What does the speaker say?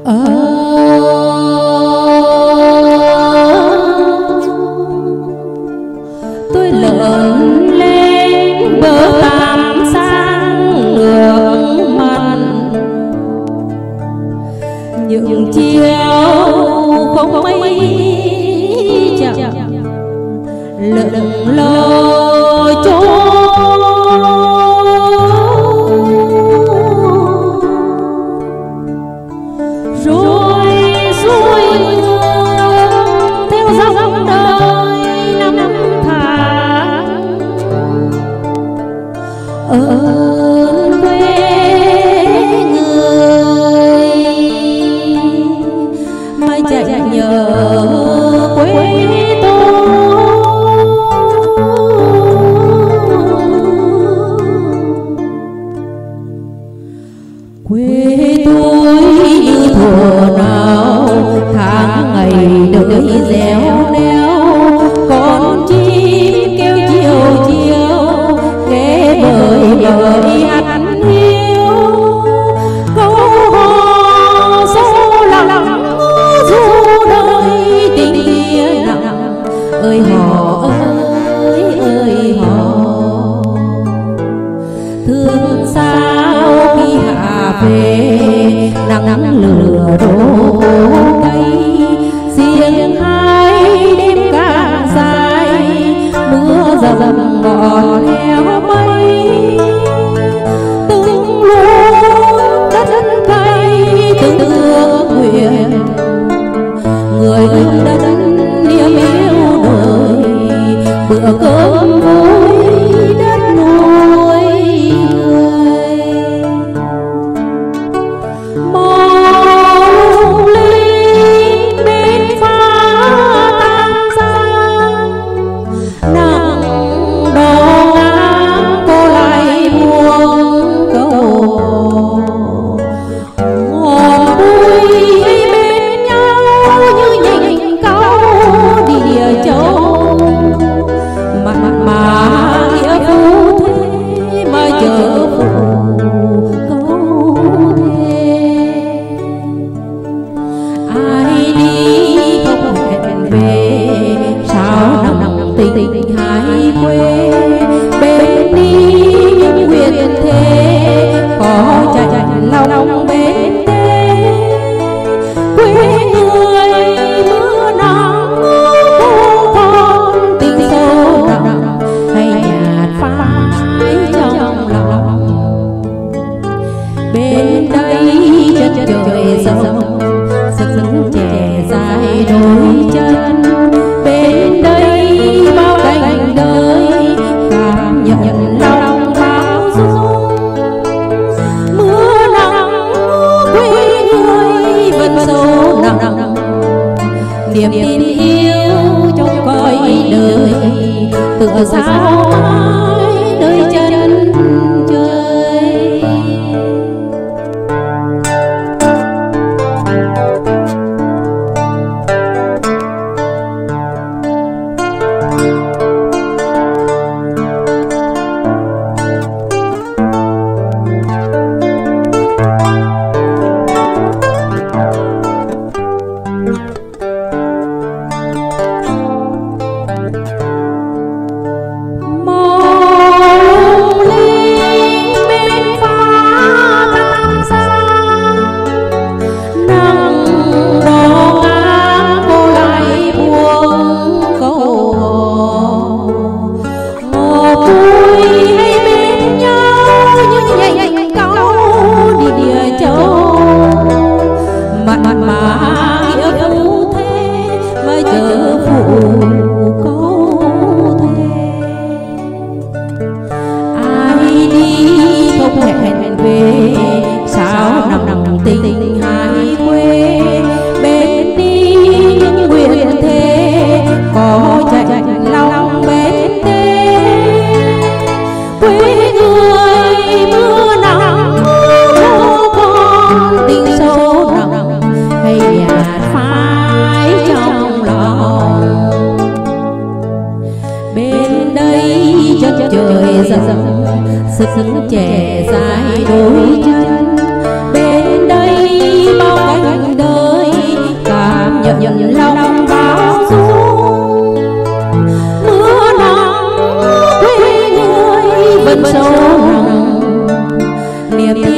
Tôi lớn lên bờ Tam Giang nước mặn, những chiều không mây chậm lững lờ trôi. Ơn quê người mai chạy nhớ quê tôi. Quê tôi như thuở nào tháng ngày đợi réo neo, con chim kêu chiều chiều nghe bời bời ăn hiu. Câu hò sâu lặng du đời tình nghĩa nặng, ơi hò ơi hò. Thương sao khi hạ về nắng lửa đổ cây, riêng hai đêm càng dài mưa dầm ngọt heo mây. Từng lúc đất cay từng ước nguyện, người ương đất niềm yêu đời, bữa cơm vui đất nuôi người. Mong linh bên phá Tam Giang, nặng đò ngang cô lại buông câu. Ngọn bụi bên nhau như nhành cao địa châu, mặn mà nghĩa phu thế mà chờ phụ câu thề. Ai đi không hẹn về sao nặng tình hai quê, bên đi những nguyện thế có chạy lòng bên tê. Quê người mưa nắng cô con tình sâu nặng, hay nhạt phai trong lòng. Bên đây chân trời rộng sức trẻ dài đôi chân, bên đây bao cảnh đời cảm nhận lòng bao dung. Mưa nắng quê người vẫn sâu nặng, niềm tin yêu trong cõi đời tựa sao mãi nơi chân trời. Mong linh bên phá Tam Giang, nắng đò ngang cô lại buông câu hò. Ngò vui hay bên nhau như nhành cao địa châu, mặn mà nghĩa phu thế mới chờ phụ câu thề. Ai đi không hẹn về sao nặng tình hai quê, bên đi những nguyện thế có chạy lòng bên tê. Quê người mưa nắng cô con tình sâu nặng, hay nhạt phai trong lòng. Bên đây chân trời rộng sức trẻ dài đôi chân, bên đây bao cánh đời những lòng bao dung. Mưa nắng quê người vẫn sâu nồng, niềm